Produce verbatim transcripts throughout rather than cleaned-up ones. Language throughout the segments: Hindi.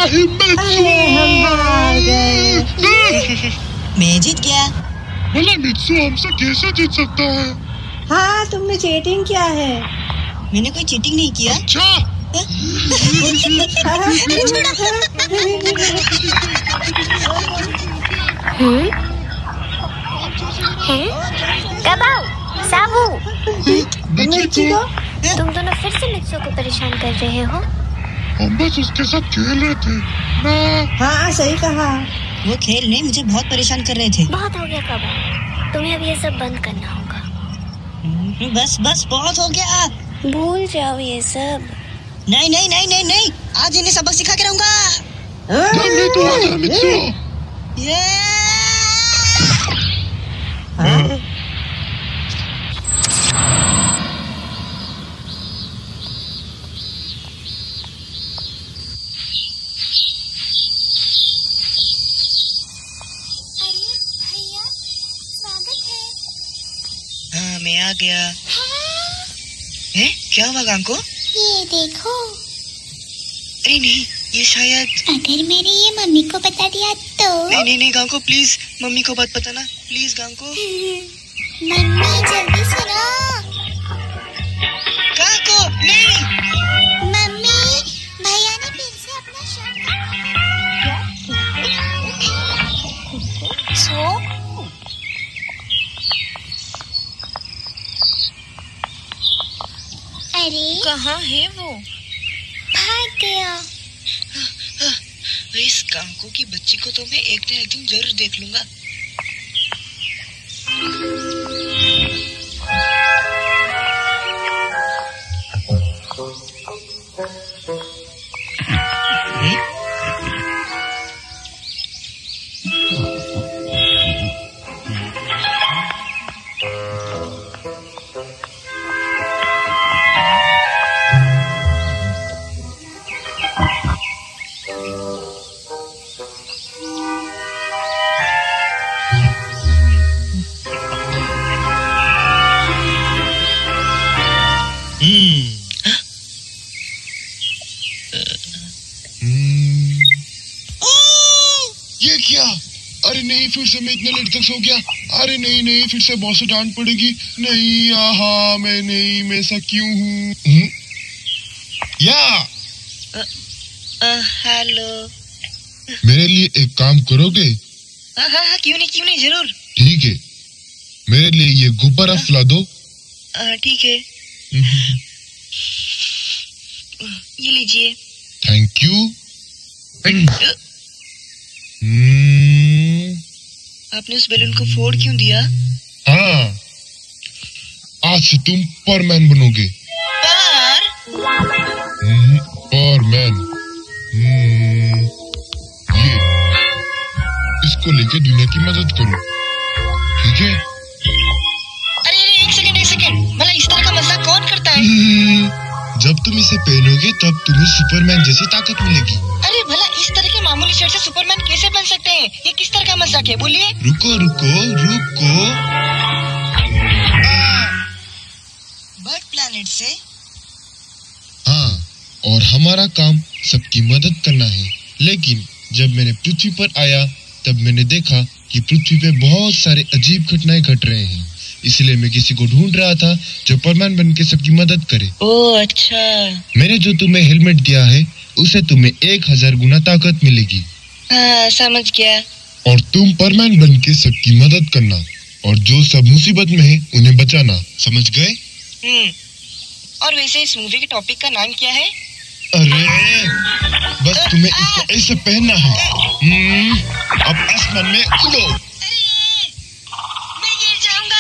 हिम्मत मैं जीत गया। भला मित्सु हमसे कैसे जीत सकता है? हाँ, तुमने चीटिंग किया है। मैंने कोई चीटिंग नहीं किया। अच्छा। हम्म? हैं? कब आओ? साबू? मिर्चिको? तुम दोनों फिर से मित्सु को परेशान कर रहे हो? हम बस उसके साथ खेल रहे थे ना। हाँ, सही कहा। वो खेल नहीं, मुझे बहुत परेशान कर रहे थे। बहुत हो गया कब? तुम्हें अब ये सब बंद करना होगा। बस बस बहुत हो गया। भूल जाओ ये सब। नहीं नहीं नहीं नहीं नहीं, आज इन्हें सबक सिखा के रहूंगा। नहीं तो आजा मित्सु। ये हाँ? हाँ, मैं आ गया। हैं? क्या हुआ गांको? ये देखो। अरे नहीं, ये शायद। अगर मैंने ये मम्मी को बता दिया तो? नहीं नहीं नहीं गांको, प्लीज मम्मी को बात बताना, प्लीज गांको। मम्मी जल्दी सुनो। गांको नहीं। मम्मी, भैया ने फिर से अपना शर्ट। सो? अरे कहाँ है वो? भाग गया। इस गांको की बच्ची को तो मैं एक दिन एक दिन जरूर देख लूंगा। ये क्या? अरे नहीं, फिर से मैं इतने लेट तक सो गया। अरे नहीं नहीं, फिर से बॉस से डांट पड़ेगी। नहीं, आहा, मैं नहीं, मैं ऐसा क्यों हूँ? या हेलो। मेरे लिए एक काम करोगे? हाँ हाँ हाँ, क्यों नहीं क्यों नहीं, जरूर। ठीक है, मेरे लिए ये गुब्बारा फुला दो। ठीक है, ये लीजिए। Thank you. आपने उस बैलून को फोड़ क्यों दिया? हाँ, आज से तुम परमैन बनोगे। पर? परमैन। ये इसको लेके दुनिया की मदद करो, ठीक है? अरे एक सेकंड एक सेकंड, भला इस तरह का मजाक कौन करता है? जब तुम इसे पहनोगे तब तुम्हें सुपरमैन जैसी ताकत मिलेगी। अरे भला इस तरह के मामूली शर्ट से सुपरमैन कैसे बन सकते हैं? ये किस तरह का मजाक है, बोलिए। रुको रुको रुको। बर्ड प्लैनेट से? हाँ, और हमारा काम सबकी मदद करना है। लेकिन जब मैंने पृथ्वी पर आया तब मैंने देखा कि पृथ्वी पे बहुत सारे अजीब घटनाएं घट रहे हैं, इसलिए मैं किसी को ढूंढ रहा था जो परमैन बन के सबकी मदद करे। ओह अच्छा। मैंने जो तुम्हें हेलमेट दिया है उसे तुम्हें एक हजार गुना ताकत मिलेगी। हाँ समझ गया। और तुम परमैन बन के सबकी मदद करना और जो सब मुसीबत में है उन्हें बचाना, समझ गए? हम्म। और वैसे इस मूवी के टॉपिक का नाम क्या है? अरे बस तुम्हें इसको ऐसे पहनना है। हम्म, अब आसमान में उड़ो। मैं गिर जाऊंगा।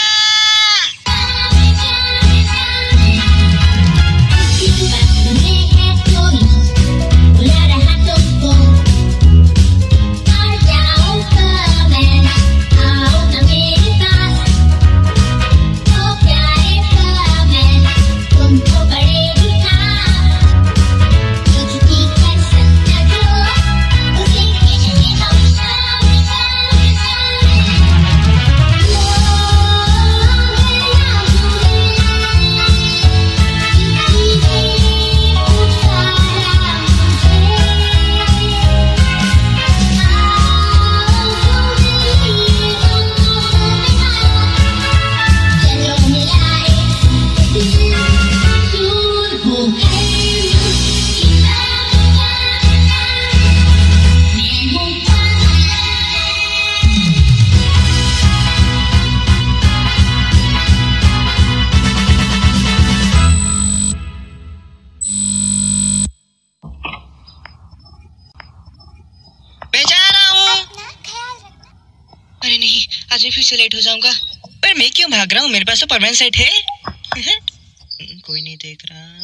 से लेट हो जाऊंगा। पर मैं क्यों भाग रहा हूँ, मेरे पास तो परमानेंट सेट है। कोई नहीं देख रहा।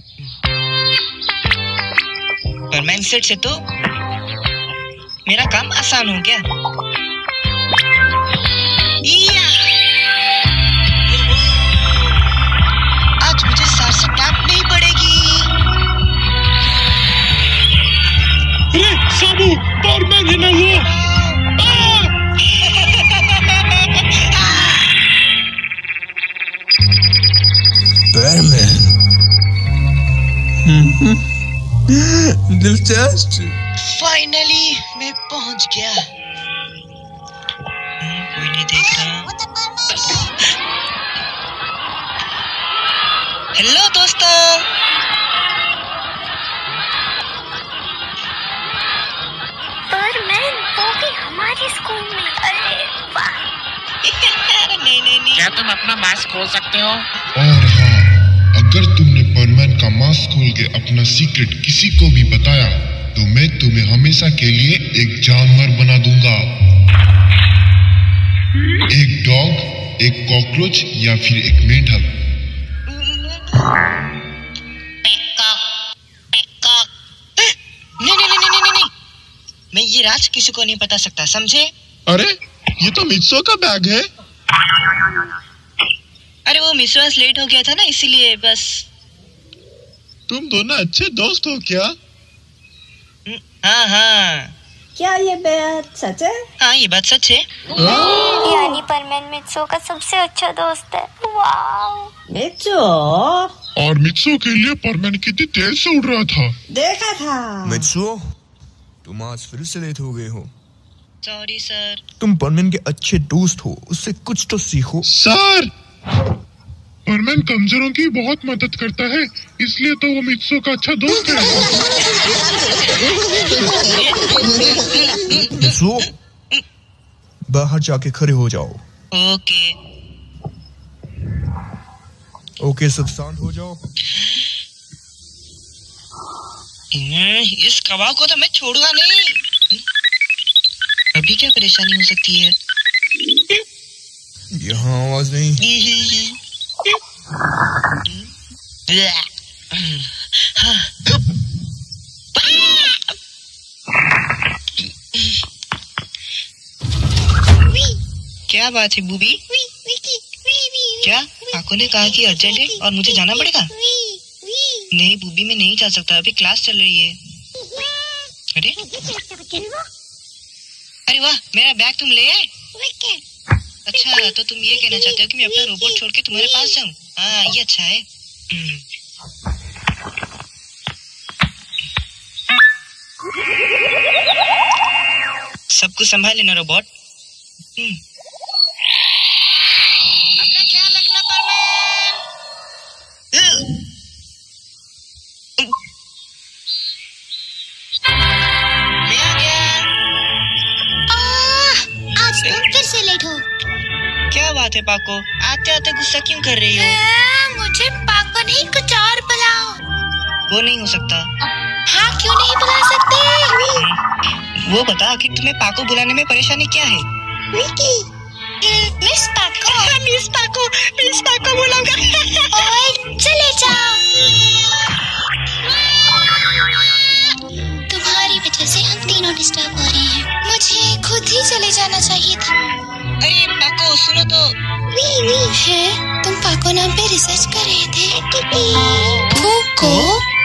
परमानेंट सेट से तो मेरा काम आसान हो गया। आज मुझे सर से डांट नहीं पड़ेगी। अरे साबू, परमैन है ना वो। परमैन। दिलचस्प। फाइनली मैं पहुंच गया। कोई नहीं देख रहा। हेलो दोस्तों। परमैन, वो भी हमारे स्कूल में। अरे वाह। नहीं नहीं नहीं। क्या तुम अपना मास्क खोल सकते हो? और हाँ, अगर तुमने परमैन का मास्क खोल के अपना सीक्रेट किसी को भी बताया तो मैं तुम्हें हमेशा के लिए एक जानवर बना दूंगा। एक डॉग, एक कॉकरोच या फिर एक मेंढक। नहीं नहीं नहीं नहीं नहीं नहीं, मैं ये राज किसी को नहीं बता सकता, समझे? अरे ये तो मित्सो का बैग है। अरे वो मिसवास लेट हो गया था ना, इसीलिए बस। तुम दोनों अच्छे दोस्त हो क्या? हाँ हाँ क्या ये बात सच है? हाँ, ये बात सच है। यानी परमैन मित्सो का सबसे अच्छा दोस्त है। वाह। मित्सो और मित्सो के लिए परमैन कितनी तेज से उड़ रहा था। देखा था। मित्सो, तुम आज फिर से लेट हो गए हो। Sorry sir. तुम परमैन के अच्छे दोस्त हो, उससे कुछ तो सीखो। सर, परमैन कमजोरों की बहुत मदद करता है, इसलिए तो वो मित्सो का अच्छा दोस्त है। मित्सो, बाहर जाके खड़े हो जाओ। ओके ओके, सब शांत हो जाओ। इस कबाब को तो मैं छोड़ूंगा नहीं। अभी क्या परेशानी हो सकती है? यहाँ आवाज नहीं। क्या बात है बूबी? क्या पाको ने कहा कि अर्जेंट है और मुझे जाना पड़ेगा? नहीं बूबी, मैं नहीं जा सकता, अभी क्लास चल रही है। अरे अरे वाह, मेरा बैग तुम ले आए? अच्छा, तो तुम ये कहना चाहते हो कि मैं अपना रोबोट छोड़ के तुम्हारे पास जाऊं? हाँ, ये अच्छा है। सब कुछ संभाल लेना रोबोट। अपना ख्याल रखना परमैन। मैं आ गया। आज तुम फिर से लेट हो। क्या बात है पाको, आते आते गुस्सा क्यों कर रही हो? मुझे पाको नहीं, कुछ और बुलाओ। वो नहीं हो सकता। हाँ, क्यों नहीं बुला सकते? वो बता, आखिर तुम्हें पाको बुलाने में परेशानी क्या है? मिस पाको। मिस पाको, मिस पाको बुलाऊंगा। ओए, चले जाओ। तुम्हारी वजह से हम तीनों डिस्टर्ब हो रहे हैं। मुझे खुद ही चले जाना चाहिए था। अरे पाको, सुनो तो। वी वी है, तुम पाको नाम पे रिसर्च कर रहे थे। पाको?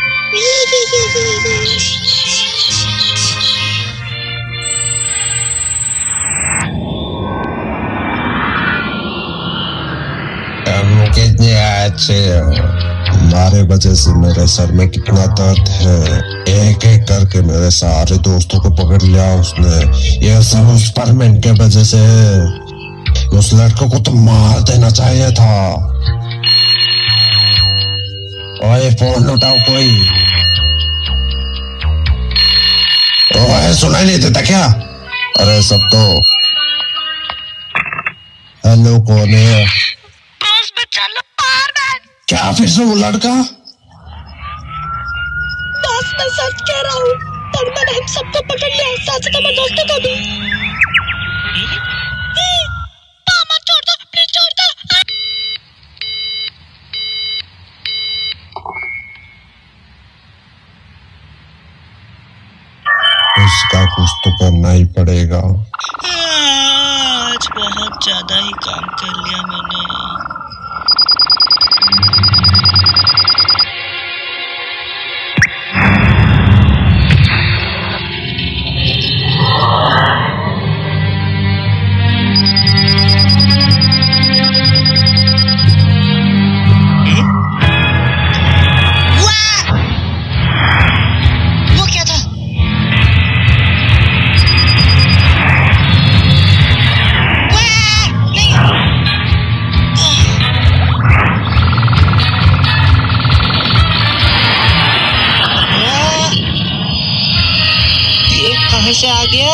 कितने अच्छे हो। तुम्हारे वजह से मेरे सर में कितना दर्द है। एक एक करके मेरे सारे दोस्तों को पकड़ लिया उसने। ये सब उस परमैन के वजह से। उस लड़कों को तो मार देना चाहिए था। ओए, फोन उठाओ कोई। ओए, सुनाई नहीं देता क्या? अरे सब तो। हेलो, कौन है? क्या फिर से वो लड़का? बस मैं सच कह रहा हूँ, परमैन हम सबको पकड़ लिया, साथ साथ हमारे दोस्तों को भी। करना ही पड़ेगा। आज बहुत ज्यादा ही काम कर लिया मैंने। कहाँ से आ गया?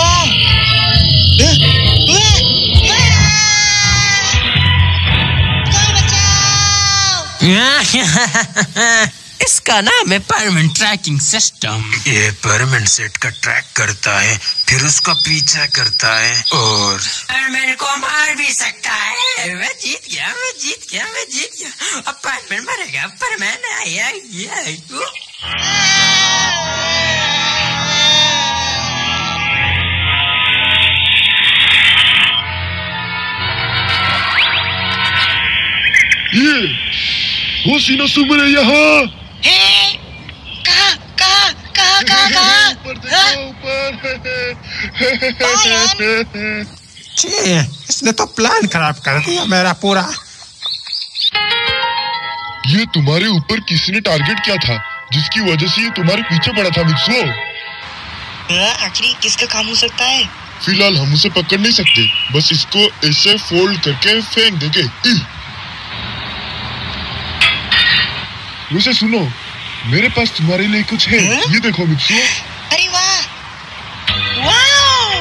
इसका नाम है परमानेंट ट्रैकिंग सिस्टम। ये परमानेंट सेट का ट्रैक करता है, फिर उसका पीछा करता है और परमानेंट को मार भी सकता है। मैं जीत गया, मैं जीत गया, मैं जीत गया। अब परमानेंट मरेगा, परमानेंट आया ये। ये वो सीना सुमरे यहाँ। कहाँ कहाँ कहाँ कहाँ कहाँ? ऊपर देखो, ऊपर। छे, इसने तो प्लान खराब कर दिया मेरा पूरा। ये तुम्हारे ऊपर किसने टारगेट किया था जिसकी वजह से ये तुम्हारे पीछे पड़ा था मित्सुओ? आखिर किसका काम हो सकता है? फिलहाल हम उसे पकड़ नहीं सकते, बस इसको ऐसे फोल्ड करके फेंक देंगे। वैसे सुनो, मेरे पास तुम्हारे लिए कुछ है। ये देखो मित्सुओ। अरे वाह, वाह!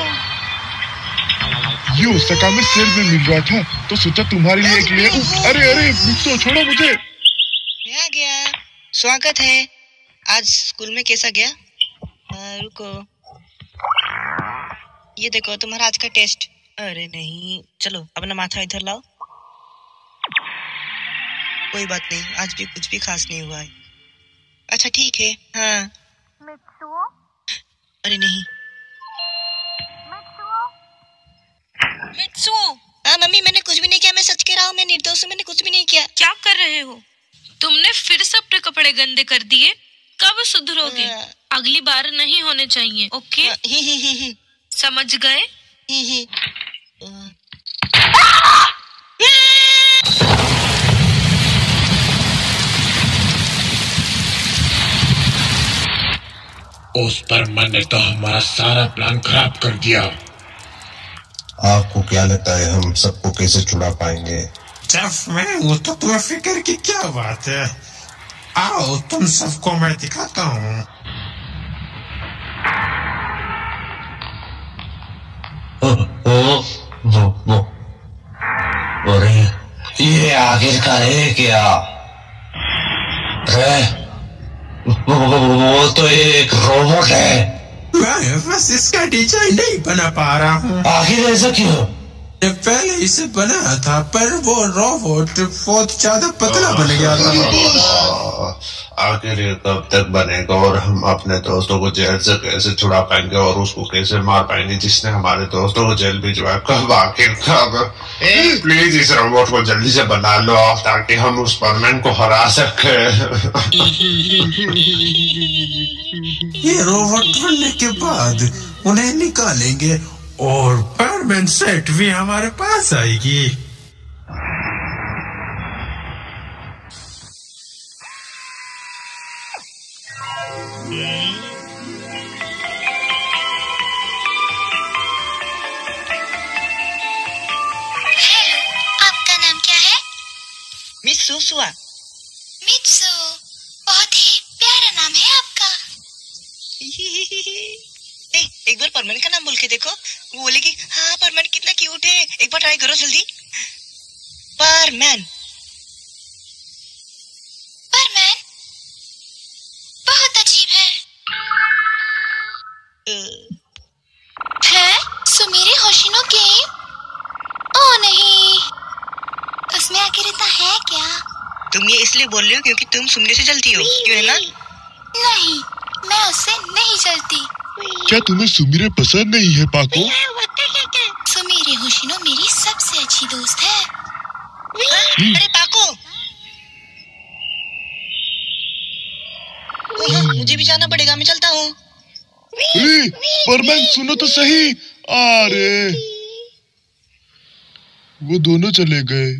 ये ओसाका में सेल में मिल रहा था तो सोचा तुम्हारे लिए एक ले। अरे अरे मित्सुओ, छोड़ो मुझे। आ गया। स्वागत है। आज स्कूल में कैसा गया? आ, रुको, ये देखो तुम्हारा आज का टेस्ट। अरे नहीं, चलो अपना माथा इधर लाओ। कोई बात नहीं, आज भी कुछ भी खास नहीं हुआ है। अच्छा ठीक है। हाँ मित्सुओ? अरे नहीं मित्सुओ? मित्सुओ? हाँ मम्मी, मैंने कुछ भी नहीं किया, मैं सच कह रहा हूँ, मैं निर्दोष हूँ, मैंने कुछ भी नहीं किया। क्या कर रहे हो? तुमने फिर से अपने कपड़े गंदे कर दिए। कब सुधरोगे? अगली बार नहीं होने चाहिए, ओके? ही ही ही ही। समझ गए? ही ही। उस पर मैंने तो हमारा सारा प्लान खराब कर दिया। आपको क्या लगता है हम सबको कैसे छुड़ा पाएंगे? जब मैं वो तो तुम्हें फिक्र की क्या बात है। आओ तुम सबको मैं दिखाता हूँ। वो वो अरे ये आखिरकार है क्या? है वो, वो, वो तो एक रोबोट है। मैं बस इसका डिजाइन नहीं बना पा रहा हूँ। आखिर ऐसा क्यों? पहले इसे बनाया था पर वो रोबोट बहुत ज्यादा पतला बन गया था। आखिर ये कब तक बनेगा और हम अपने दोस्तों को जेल से कैसे छुड़ा पाएंगे और उसको कैसे मार पाएंगे जिसने हमारे दोस्तों को जेल भिजवाया? कब आखिर कब? प्लीज इस रोबोट को जल्दी से बना लो ताकि हम उस परमानेंट को हरा सके। ये रोबोट बनने के बाद उन्हें निकालेंगे और परमानेंट सेट भी हमारे पास आएगी। हेलो, आपका नाम क्या है? मित्सु सुआ। मित्सु, बहुत ही प्यारा नाम है आपका। ए, एक बार परमानेंट का नाम बोल के देखो, वो बोलेगी हाँ परमानेंट कितना क्यूट है। एक बार ट्राई करो जल्दी। परमानेंट परमानेंट बहुत अजीब है। है सुमेरे होशिनो गेम? ओ नहीं, उसमें आखिर इतना है क्या? तुम ये इसलिए बोल रही हो क्योंकि तुम सुनने से जलती हो, क्यों है ना? नहीं, मैं उससे नहीं जलती। क्या तुम्हें सुमिरे पसंद नहीं है पाको? सुमिरे होशिनो मेरी सबसे अच्छी दोस्त है। अरे पाको, मुझे भी जाना पड़ेगा, मैं चलता हूँ। परमैन सुनो तो सही। अरे वो दोनों चले गए।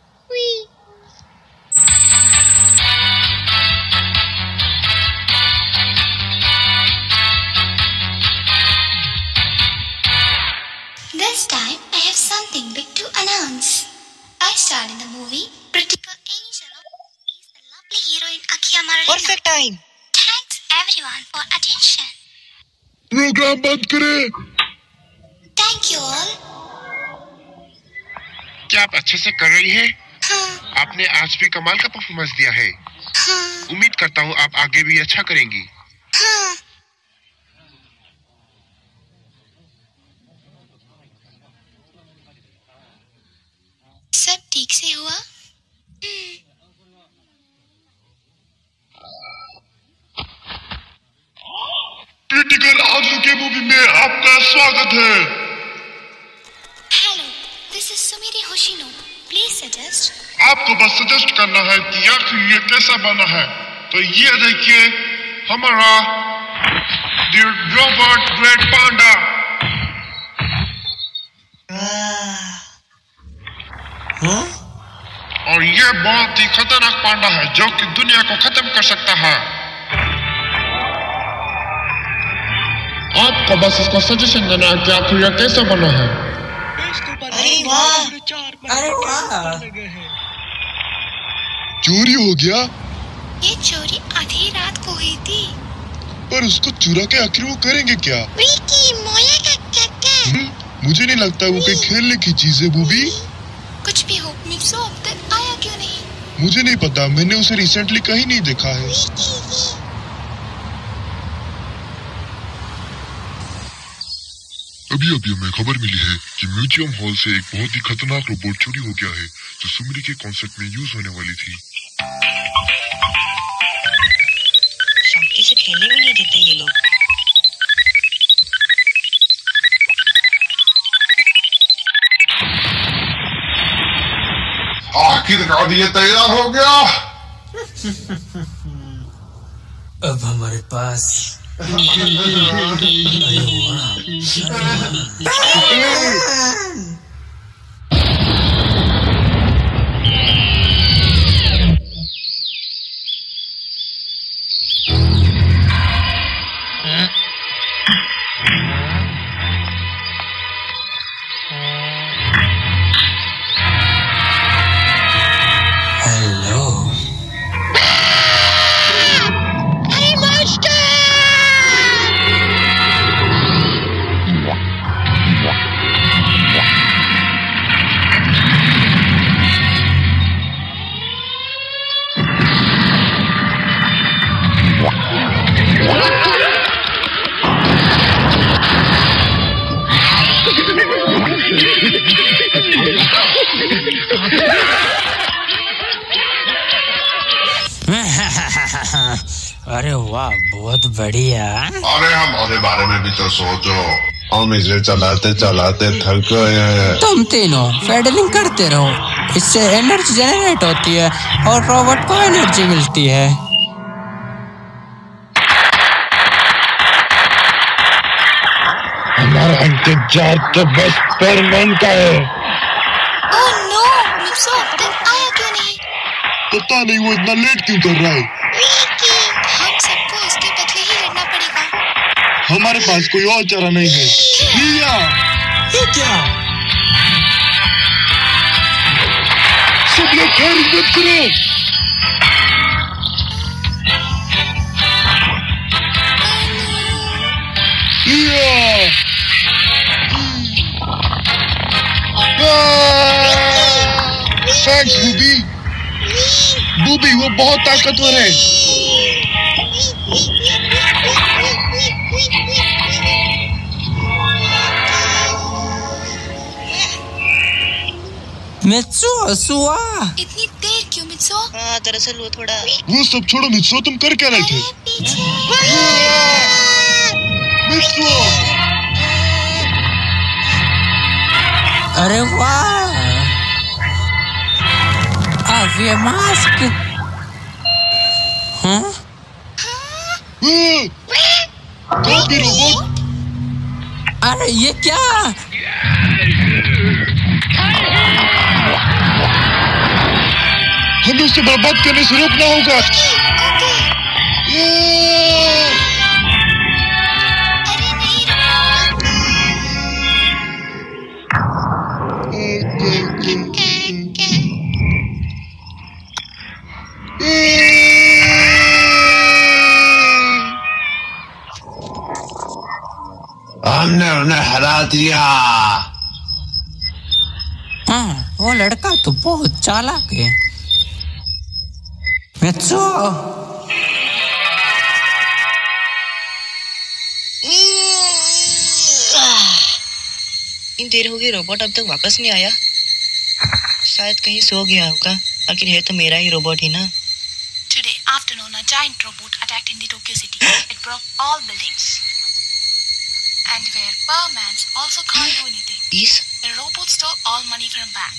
This time I have something big to announce. I starred in the movie Pretty Girl Angel is the lovely heroine Akia Marlena. Perfect time. Thanks everyone for attention. Program बंद करें। Thank you all. क्या आप अच्छे से कर रही हैं? हाँ। आपने आज भी कमाल का परफॉर्मेंस दिया है। हाँ। उम्मीद करता हूँ आप आगे भी अच्छा करेंगी। हाँ। सब ठीक से हुआ? प्रीटी गर्ल आंसू के मूवी में आपका स्वागत है। Hello, this is Sumire Hoshino. Please suggest. आपको बस सजेस्ट करना है कि आखिर ये कैसा बना है। तो ये देखिए हमारा द रॉबर्ट ग्रेट पांडा। हाँ? और ये बहुत ही खतरनाक पांडा है जो कि दुनिया को खत्म कर सकता है। आपको बस इसको सजेशन देना है कि आखिर ये कैसा बना है। अरे वाह, अरे वाह, चोरी हो गया। ये चोरी आधी रात को हुई थी। पर उसको चुरा के आखिर वो करेंगे क्या? विकी, मोया का काका। मुझे नहीं लगता वो कोई खेलने की चीज है बूबी। कुछ भी हो, मित्सो अब तक आया क्यों नहीं? मुझे नहीं पता, मैंने उसे रिसेंटली कहीं नहीं देखा है। अभी अभी हमें खबर मिली है कि म्यूजियम हॉल से एक बहुत ही खतरनाक रोबोट चोरी हो गया है जो सुमिरी के कॉन्सर्ट में यूज होने वाली थी। शांति से खेलने भी नहीं देते ये लोग। आखिरकार ये तैयार हो गया। अब हमारे पास अरे वाह। अरे वाह, बहुत बढ़िया। अरे हमारे बारे में भी तो सोचो, हम इसे चलाते चलाते थक गए हैं। तुम तीनों पेडलिंग करते रहो, इससे एनर्जी जनरेट होती है और रोबोट को एनर्जी मिलती है। हमारा इंतजार तो बस परमैन का है। ओह नो, मित्सो अब तक आया क्यों नहीं? पता नहीं वो इतना लेट क्यों कर रहा है। हम सबको इसके बदले ही लड़ना पड़ेगा। हमारे पास कोई और चारा नहीं है। लिया। ये क्या? सब लोग खैर मत करो। लिया। Thanks booby. बूबी वो बहुत ताकतवर है। मित्सो हंसुआ। इतनी देर क्यों मित्सो? हाँ, दरअसल वो थोड़ा। वो सब छोड़ो मित्सो, तुम कर क्या रहे थे? मित्सुओ। अरे वाह, अब ये मास्क, हाँ? Copy robot. अरे ये क्या? हमें उसे बर्बाद करने से रोकना होगा। हमने उन्हें हरा दिया। हाँ, वो लड़का तो बहुत चालाक है। मित्सु, इन देर हो गई, रोबोट अब तक वापस नहीं आया। शायद कहीं सो गया होगा। आखिर है तो मेरा ही रोबोट ही ना। Today afternoon, a giant robot attacked in the Tokyo city. It broke all buildings. And where Permans also can't do anything. Yes? The robot stole all money from bank.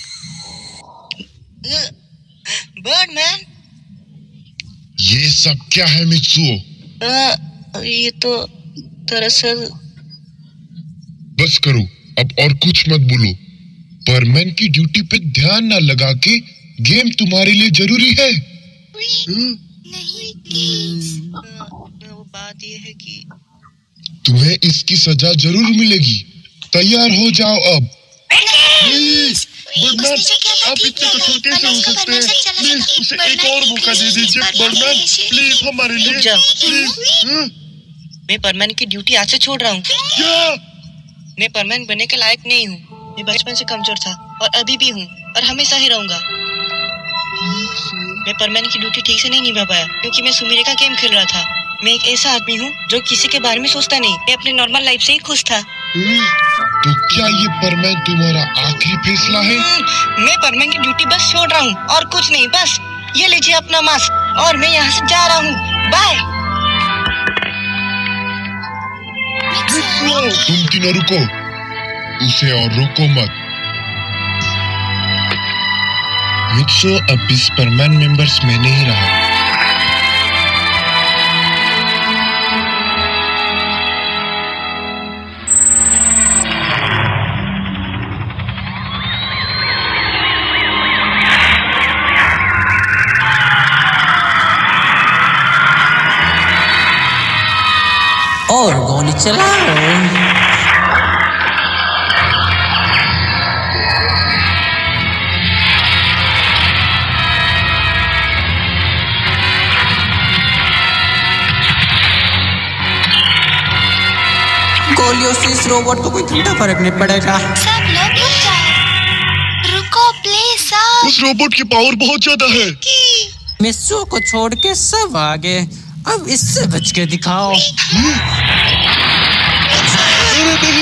Birdman? ये सब क्या है मित्सुओ? आ, ये तो दरअसल। बस करो, अब और कुछ मत बोलो। परमैन की ड्यूटी पे ध्यान ना लगा के गेम तुम्हारे लिए जरूरी है। नहीं, प्लीज। वो बात ये है कि तुम्हें इसकी सजा जरूर मिलेगी। तैयार हो जाओ अब। प्लीज, बर्डमैन, आप इतने कठोर कैसे हो सकते हैं? प्लीज उसे एक और मौका दे दीजिए बर्डमैन, प्लीज हमारे लिए, प्लीज। मैं परमैन की ड्यूटी आज से छोड़ रहा हूँ। क्या? मैं परमैन बनने के लायक नहीं हूँ। मैं बचपन से कमजोर था और अभी भी हूँ और हमेशा ही रहूंगा। मैं परमैन की ड्यूटी ठीक से नहीं निभा पाया क्योंकि मैं सुमिरे का गेम खेल रहा था। मैं एक ऐसा आदमी हूँ जो किसी के बारे में सोचता नहीं। मैं अपने नॉर्मल लाइफ से ही खुश था। तो क्या ये परमैन तुम्हारा आखिरी फैसला है? मैं परमैन की ड्यूटी बस छोड़ रहा हूँ और कुछ नहीं। बस ये लीजिए अपना मास्क और मैं यहाँ से जा रहा हूँ। बाय। तुम तीनों रुको, उसे और रोको मत। मित्सुओ अब इस परमैन मेंबर्स में नहीं रहा। और गोली चलाओ। गोलियों से इस रोबोट को कोई घंटा फर्क नहीं पड़ेगा। सब लोग रुक जाओ। रुको प्लीज सब। उस रोबोट की पावर बहुत ज्यादा है। मित्सुओ को छोड़ के सब आगे। अब इससे बच के दिखाओ। अरे नहीं।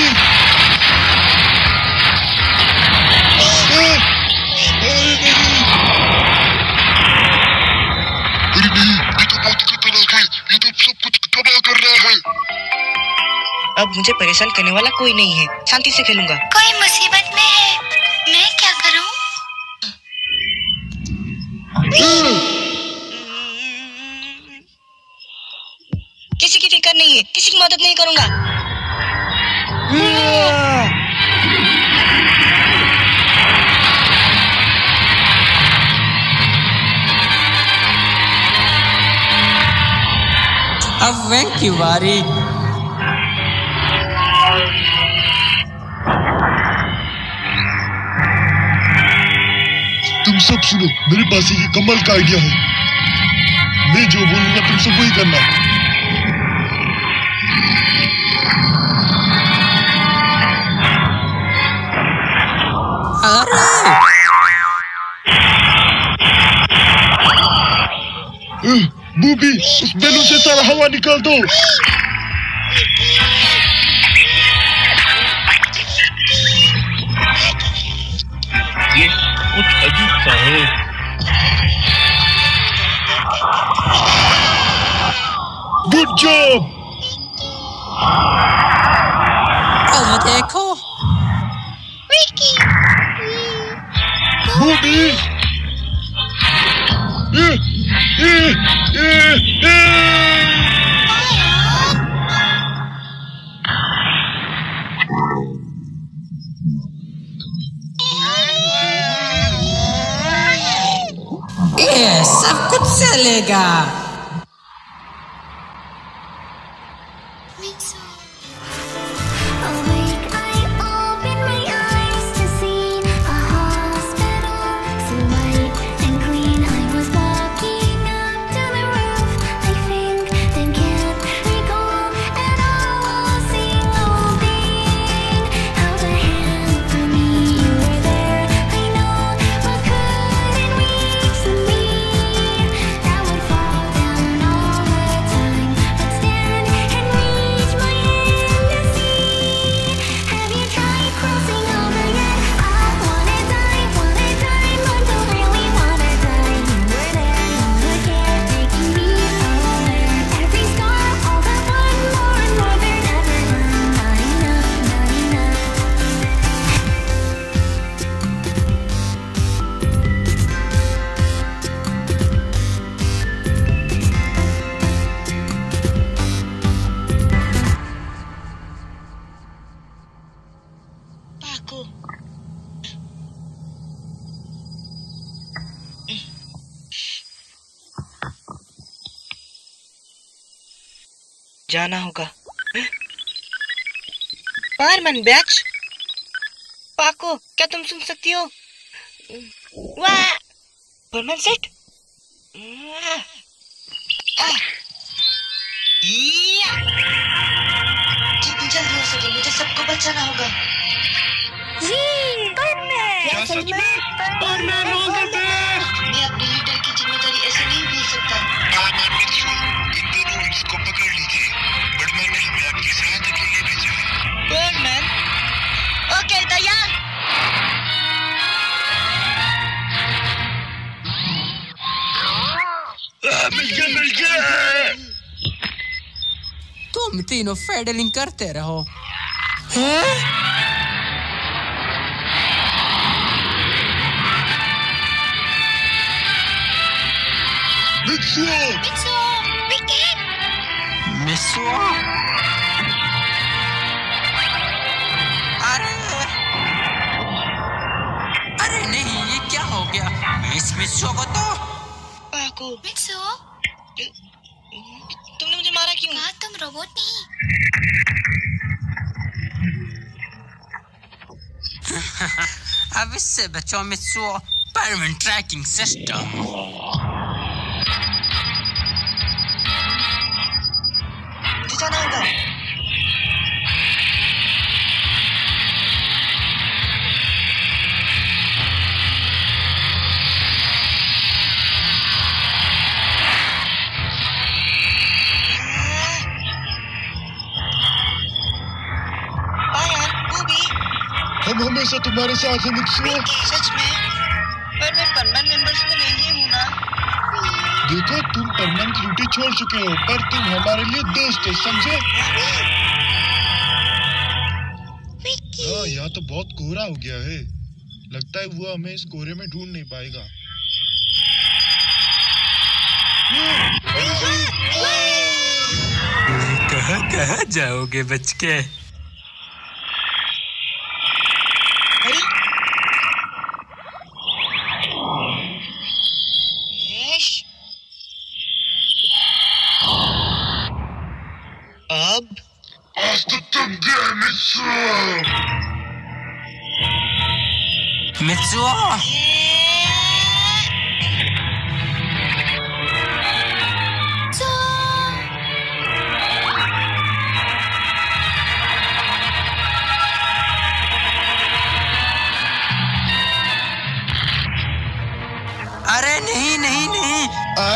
अरे नहीं, ये तो बहुत खतरनाक है। ये तो सब कुछ तबाह कर रहा है। अब मुझे परेशान करने वाला कोई नहीं है। शांति से खेलूंगा। कोई मुसीबत में है। मैं क्या करूं? किसी की फिक्र नहीं है। किसी की मदद नहीं करूंगा। अब वैंक की बारी। तुम सब सुनो, मेरे पास एक कमाल का आइडिया है। मैं जो बोलूंगा तुम सब वही करना। अरे बूबी, उस बैलून से सारा हवा निकाल दो। ये कुछ अजीब सा है। Good job. बूबी। ये, ये, ये, ये। ये सब कुछ चलेगा। जाना होगा। Perman badge. पाको, क्या तुम सुन सकती हो? वाह! Perman set. जितनी जल्दी हो सके मुझे सबको बचाना होगा। क्या सच में? Perman all the best. मैं अपने लीडर की जिम्मेदारी ऐसे नहीं भूल सकता। परमन मित्सु, इन दोनों इसको पकड़ लीजिए। बर्डमैन ने हमें आपकी सहायता के लिए भेजा है। बर्डमैन? ओके, तैयार। मिल गया, मिल गया। तुम तीनों फेडलिंग करते रहो। हैं? मित्सु! मित्सु! विकी! मित्सु! अरे अरे नहीं, ये क्या हो गया? मिस मित्सु को तो पाको। मित्सु! तुमने मुझे मारा क्यों? कहा तुम रोबोट नहीं। अब इससे बचो मित्सु। Permanent tracking system. जाना होगा। हम हमेशा तुम्हारे साथ हैं मित्सु। सच में? पर मैं परमानेंट मेंबर्स में नहीं हूँ ना। देखो, तुम परमानेंट की ड्यूटी छोड़ चुके हो, पर तुम हमारे लिए दोस्त हो, समझे? हाँ, यहाँ तो बहुत कोहरा हो गया है। लगता है वो हमें इस कोहरे में ढूंढ नहीं पाएगा। कहाँ कहाँ जाओगे बच के? अब आज तो तुम गए मित्सु। मित्सु! अरे नहीं नहीं नहीं।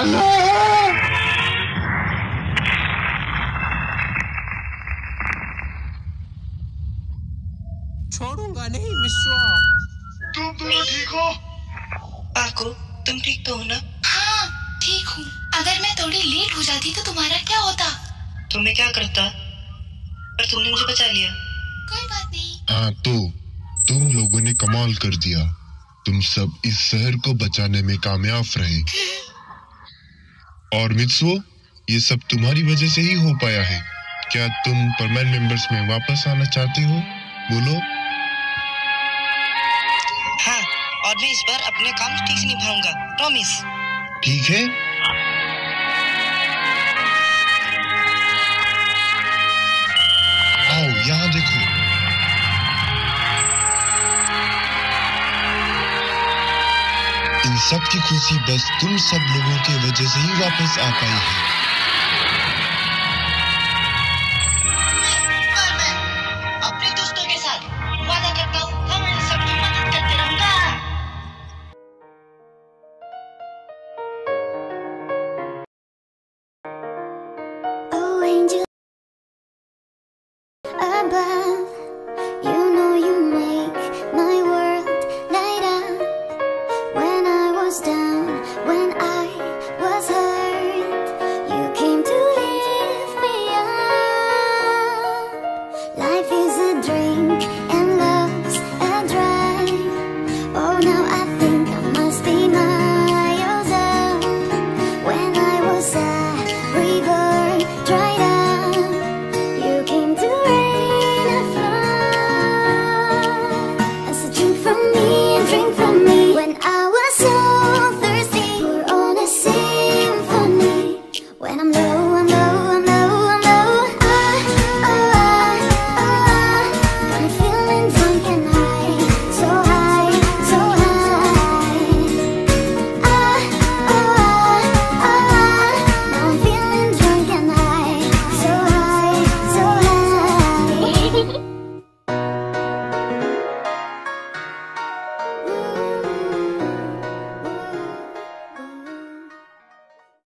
छोड़ूंगा नहीं मित्सु। तुम दोनों ठीक हो? पाको, तुम ठीक तो हो ना? हाँ, ठीक हूँ। अगर मैं थोड़ी लेट हो जाती तो तुम्हारा क्या होता? तुम्हें क्या करता? पर तुमने मुझे बचा लिया। कोई बात नहीं। हाँ, तो तुम लोगों ने कमाल कर दिया। तुम सब इस शहर को बचाने में कामयाब रहे। और मित्सुओ, ये सब तुम्हारी वजह से ही हो पाया है। क्या तुम परमानेंट मेंबर्स में वापस आना चाहते हो? बोलो। हाँ, और मैं इस बार अपने काम ठीक से निभाऊंगा, प्रॉमिस। ठीक है। आओ यहाँ देखो। इन सब की खुशी बस तुम सब लोगों के वजह से ही वापस आ पाई है।